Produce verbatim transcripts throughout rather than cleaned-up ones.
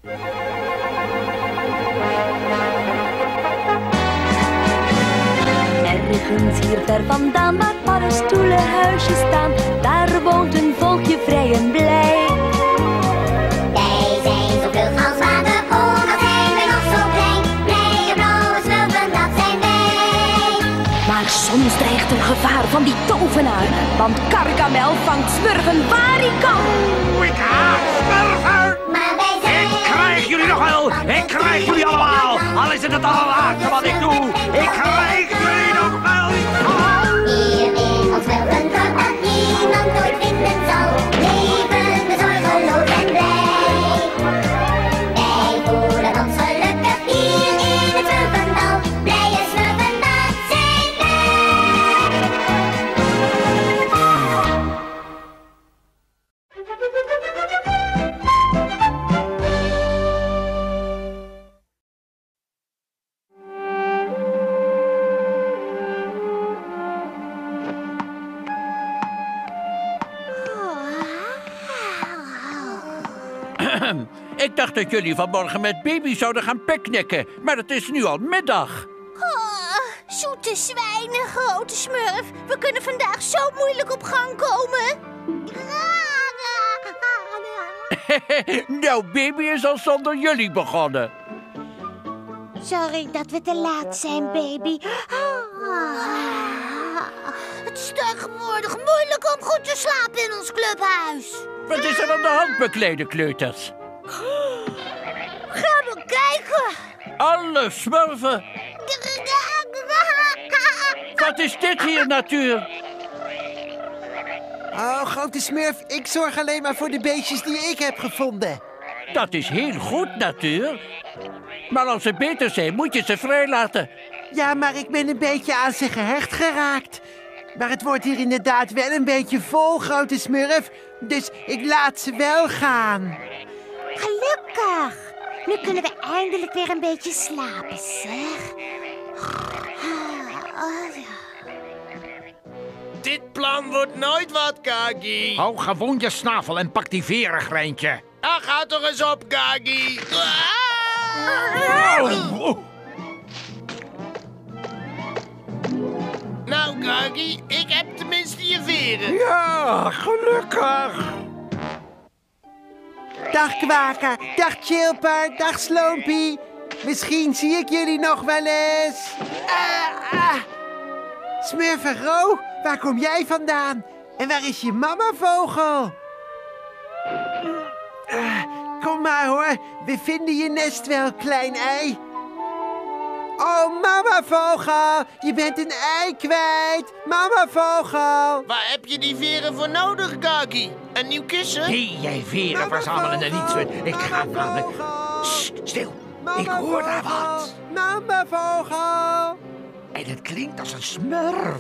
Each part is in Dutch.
Ergens hier ver vandaan, waar paddenstoelenhuisjes staan, daar woont een volkje vrij en blij. Wij zijn zo vlug als water, oh wat zijn wij nog zo klein. Blije blauwe smurfen, dat zijn wij. Maar soms dreigt er gevaar van die tovenaar, want Gargamel vangt smurfen waar hij kan. Ik haat smurfen! Maar wij zijn... Ik krijg jullie nog wel! Ik krijg jullie allemaal! Al is het het allerlaatste wat ik doe! Ik krijg jullie nog wel! Hier in ons smurfendorp dat niemand nooit vinden zal, leven we zorgeloos en blij. Wij voelen ons gelukkig hier in het smurfendal. Blije smurfen, dat zijn wij. Ik dacht dat jullie vanmorgen met baby zouden gaan picknicken, maar het is nu al middag. Oh, zoete zwijnen, grote smurf. We kunnen vandaag zo moeilijk op gang komen. Nou, baby is al zonder jullie begonnen. Sorry dat we te laat zijn, baby. Het is tegenwoordig moeilijk om goed te slapen in ons clubhuis. Wat is er aan de hand, mijn kleine kleuters? Ga maar kijken. Alle smurfen. Wat is dit hier, natuur? Oh, grote smurf, ik zorg alleen maar voor de beestjes die ik heb gevonden. Dat is heel goed, natuur. Maar als ze beter zijn, moet je ze vrijlaten. Ja, maar ik ben een beetje aan ze gehecht geraakt. Maar het wordt hier inderdaad wel een beetje vol, grote smurf. Dus ik laat ze wel gaan. Gelukkig. Nu kunnen we eindelijk weer een beetje slapen, zeg. Oh, ja. Dit plan wordt nooit wat, Gagi. Hou gewoon je snavel en pak die verenigreintje. Ah, ga toch eens op, Gagi. Oh. Nou, Gagi, ik heb tenminste je veren. Ja, gelukkig. Dag Kwaker, dag Chilper, dag Sloompie. Misschien zie ik jullie nog wel eens. Ah, ah. Smurfenro, waar kom jij vandaan? En waar is je mama vogel? Ah, kom maar hoor, we vinden je nest wel, klein ei. Oh, mama vogel, je bent een ei kwijt. Mama vogel. Waar heb je die veren voor nodig, Gagi? Een nieuw kussen? Nee, jij veren verzamelen en niet zo. Ik ga namelijk... Sst, stil. Ik hoor daar wat. Mama vogel. En het klinkt als een smurf.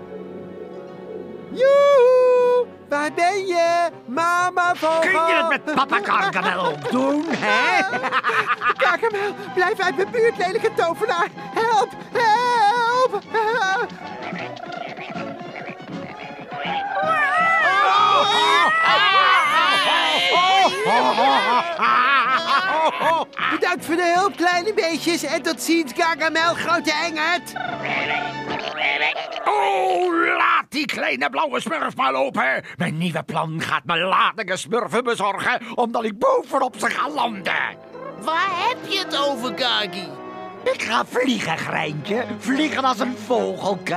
Joehoe, waar ben je, mama vogel? Kun je het met papa Gargamel ook doen, hè? Gargamel, blijf uit mijn buurt, lelijke tovenaar. Help, help. Bedankt voor de hulp, kleine beestjes. En tot ziens, Gargamel, grote engert. Oh, laat die kleine blauwe smurf maar lopen. Mijn nieuwe plan gaat me ladingen smurfen bezorgen, omdat ik bovenop ze ga landen. Waar heb je het over, Gagi? Ik ga vliegen, Greintje. Vliegen als een vogelke.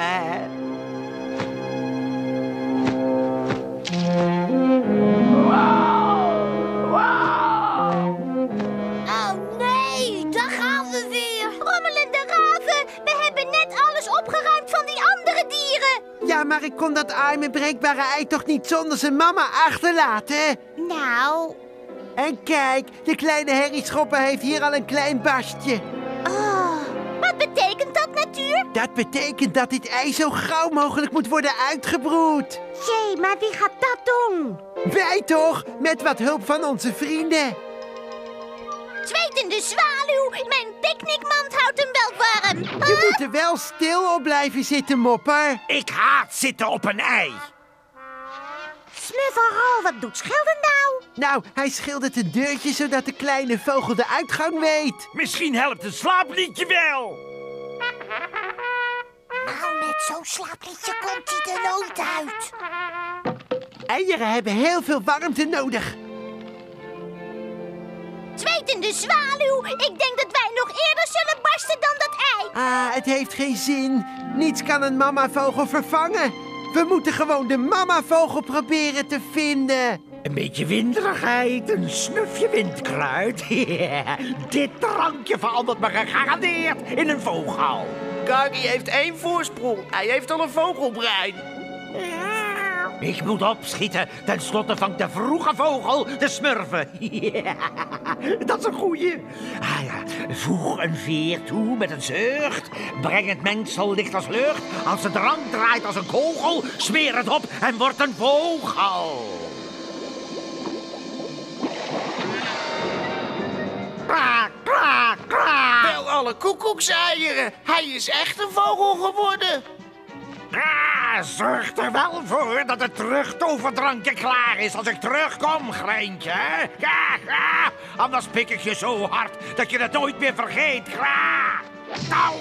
Oh nee, daar gaan we weer. Rommelende raven, we hebben net alles opgeruimd van die andere dieren. Ja, maar ik kon dat arme breekbare ei toch niet zonder zijn mama achterlaten? Nou... En kijk, de kleine herrieschopper heeft hier al een klein barstje. Oh, wat betekent dat, natuur? Dat betekent dat dit ei zo gauw mogelijk moet worden uitgebroed. Jee, maar wie gaat dat doen? Wij toch, met wat hulp van onze vrienden. Zwetende zwaluw, mijn picknickmand houdt hem wel warm. Je moet er wel stil op blijven zitten, Mopper. Ik haat zitten op een ei. Smurf Smurfenro, wat doet Schilder nou? Nou, hij schildert een deurtje zodat de kleine vogel de uitgang weet. Misschien helpt het slaapliedje wel. Nou, met zo'n slaapliedje komt hij er nooit uit. Eieren hebben heel veel warmte nodig. Zwetende zwaluw, ik denk dat wij nog eerder zullen barsten dan dat ei. Ah, het heeft geen zin. Niets kan een mamavogel vervangen. We moeten gewoon de mamavogel proberen te vinden. Een beetje winderigheid, een snufje windkruid. Dit drankje verandert me gegarandeerd in een vogel. Kaki heeft één voorsprong. Hij heeft al een vogelbrein. Ik moet opschieten. Ten slotte vangt de vroege vogel de smurfen. Dat is een goeie. Ah ja, voeg een veer toe met een zucht. Breng het mengsel licht als lucht. Als de drank draait als een kogel, smeer het op en word een vogel. Kraak, kraak, kraak. Wel alle koekoekseieren. Hij is echt een vogel geworden. Ah, zorg er wel voor dat het terugtoverdrankje klaar is als ik terugkom, Greintje. Ja, ja. Anders pik ik je zo hard dat je het nooit meer vergeet. Klaar. Touw.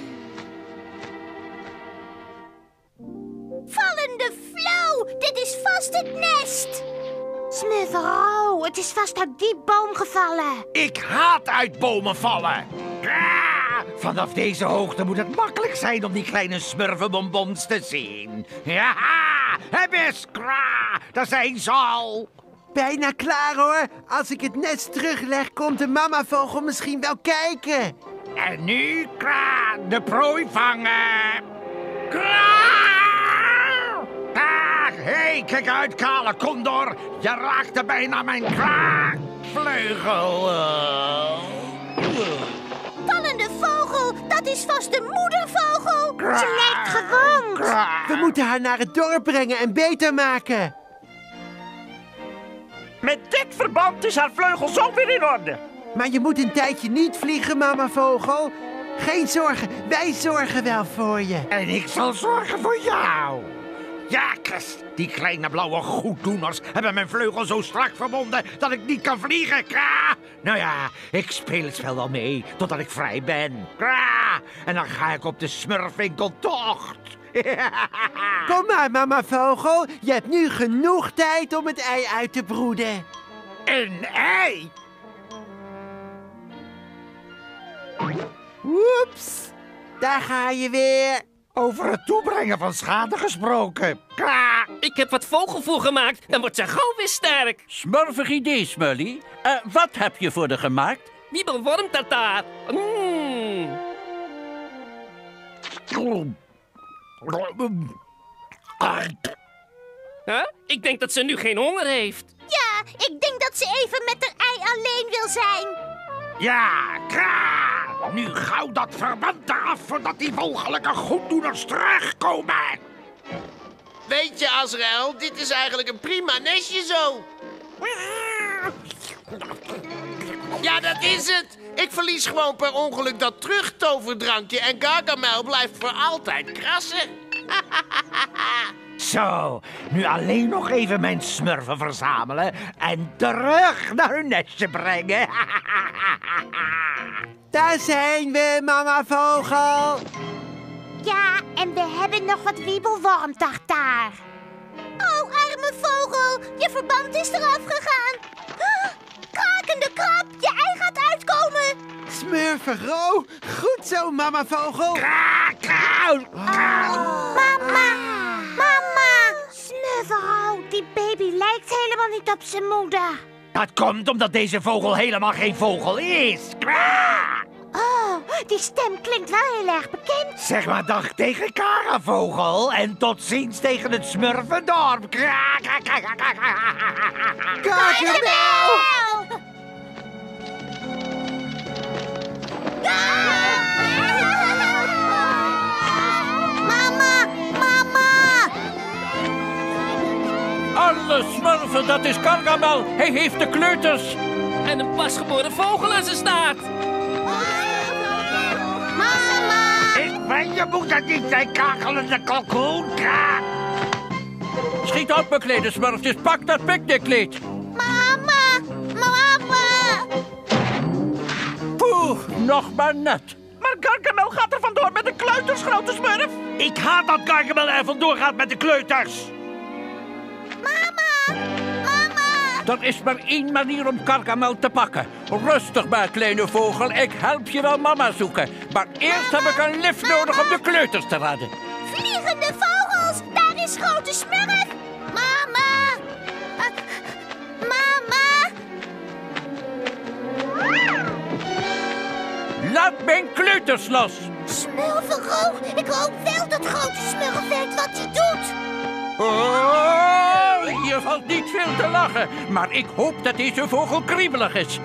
Vallende flow, dit is vast het nest. Smurfenro, het is vast uit die boom gevallen. Ik haat uit bomen vallen. Ah, vanaf deze hoogte moet het makkelijk zijn om die kleine smurfenbonbons te zien. Ja, heb eens, kra, daar zijn ze al. Bijna klaar hoor. Als ik het nest terugleg, komt de mamavogel misschien wel kijken. En nu, kra, de prooi vangen. Kra! Ah, hé, hey, kijk uit, kale condor. Je raakte bijna mijn kraakvleugel. Vallende vogel, dat is vast de moedervogel. Ze lijkt gewond. We moeten haar naar het dorp brengen en beter maken. Met dit verband is haar vleugel zo weer in orde. Maar je moet een tijdje niet vliegen, mamavogel. Geen zorgen, wij zorgen wel voor je. En ik zal zorgen voor jou. Jakes, die kleine blauwe goeddoeners hebben mijn vleugel zo strak verbonden dat ik niet kan vliegen. Kra! Nou ja, ik speel het spel wel mee totdat ik vrij ben. Kra! En dan ga ik op de smurfwinkeltocht. Kom maar, mamavogel. Je hebt nu genoeg tijd om het ei uit te broeden. Een ei? Oeps, daar ga je weer. Over het toebrengen van schade gesproken. Kra! Ik heb wat vogelvoer gemaakt, dan wordt ze gauw weer sterk. Smurfig idee, Smully. Uh, wat heb je voor de gemaakt? Wiebelwormtartaar. Mmm. Huh? Ik denk dat ze nu geen honger heeft. Ja, ik denk dat ze even met haar ei alleen wil zijn. Ja, kra! Nu gauw dat verband eraf voordat die walgelijke goeddoeners terugkomen. Weet je, Azrael, dit is eigenlijk een prima nestje zo. Ja, dat is het. Ik verlies gewoon per ongeluk dat terugtoverdrankje en Gargamel blijft voor altijd krassen. Zo, nu alleen nog even mijn smurfen verzamelen en terug naar hun nestje brengen. Daar zijn we, mamavogel. Ja, en we hebben nog wat wiebelwormtartaar. Oh, arme vogel, je verband is eraf gegaan. Ah, krakende krab, je ei gaat uitkomen. Smurfenro, goed zo, mamavogel. Kraak, kraak, kraak. Mama, mama. Smurfenro, die baby lijkt helemaal niet op zijn moeder. Dat komt omdat deze vogel helemaal geen vogel is. Kraak. Oh, die stem klinkt wel heel erg bekend. Zeg maar dag tegen Karavogel en tot ziens tegen het Smurfendorp. Kraak, kraak, kraak, kraak, kraak. Gargamel! Mama, mama. Alle smurfen, dat is Gargamel. Hij heeft de kleuters. En een pasgeboren vogel aan zijn staart. Mama. Ik ben je moeder niet, zijn kakelende kalkoen. Kraak. Schiet op, mijn kleine smurfjes. Pak dat picknickkleed. Mama, mama. Poeh, nog maar net. Maar Gargamel gaat er vandoor met de kleuters, grote smurf. Ik haat dat Gargamel er vandoor gaat met de kleuters. Mama, mama. Er is maar één manier om Gargamel te pakken. Rustig maar, kleine vogel. Ik help je wel mama zoeken. Maar eerst heb ik een lift nodig om de kleuters te redden. Vliegende vogels, daar is grote smurf. Mama. Uh, mama. Laat mijn kleuters los. Smurfenro, ik hoop wel dat grote smurf weet wat hij doet. Oh, je valt niet veel te lachen. Maar ik hoop dat deze vogel kriebelig is.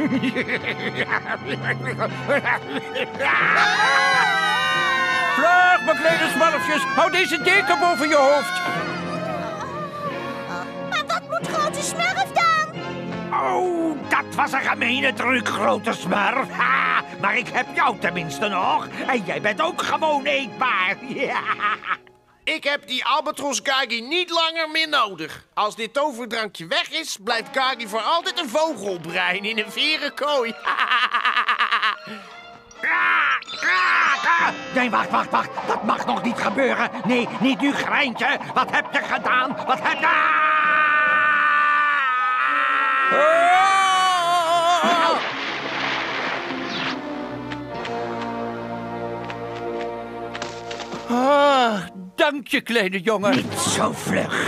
Vlug, mijn kleine smurfjes. Hou deze deken boven je hoofd. Maar wat moet grote smurf dan? Oh, dat was een gemene truc, grote smurf. Ha, maar ik heb jou tenminste nog. En jij bent ook gewoon eetbaar. Ja. Ik heb die albatros Gagi niet langer meer nodig. Als dit toverdrankje weg is, blijft Gagi voor altijd een vogelbrein in een veren kooi. Nee, wacht, wacht, wacht. Dat mag nog niet gebeuren. Nee, niet nu, Grijntje. Wat heb je gedaan? Wat heb je... Ah, dank je, kleine jongen. Niet zo vlug.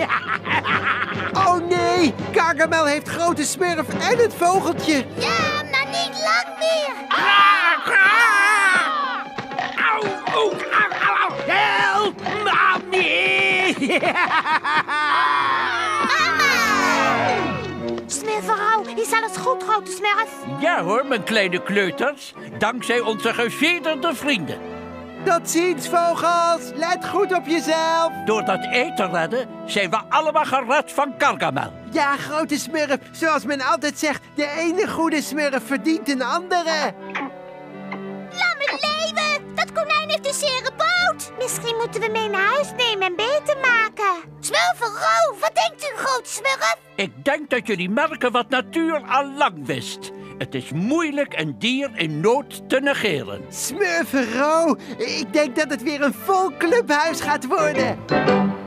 Oh nee, Gargamel heeft grote smurf en het vogeltje. Ja, maar niet lang meer. Au, au, au, au, au. Help, mami. Smurfenro, is alles goed, grote smurf? Ja hoor, mijn kleine kleuters. Dankzij onze gevederde vrienden. Tot ziens, vogels. Let goed op jezelf. Door dat ei te redden, zijn we allemaal gered van Gargamel. Ja, grote smurf. Zoals men altijd zegt, de ene goede smurf verdient een andere. Laat me leven! Dat konijn heeft een zere boot. Misschien moeten we mee naar huis nemen en beter maken. Smurfenro, wat denkt u, grote smurf? Ik denk dat jullie merken wat natuur al lang wist. Het is moeilijk een dier in nood te negeren. Smurfenro, ik denk dat het weer een vol clubhuis gaat worden.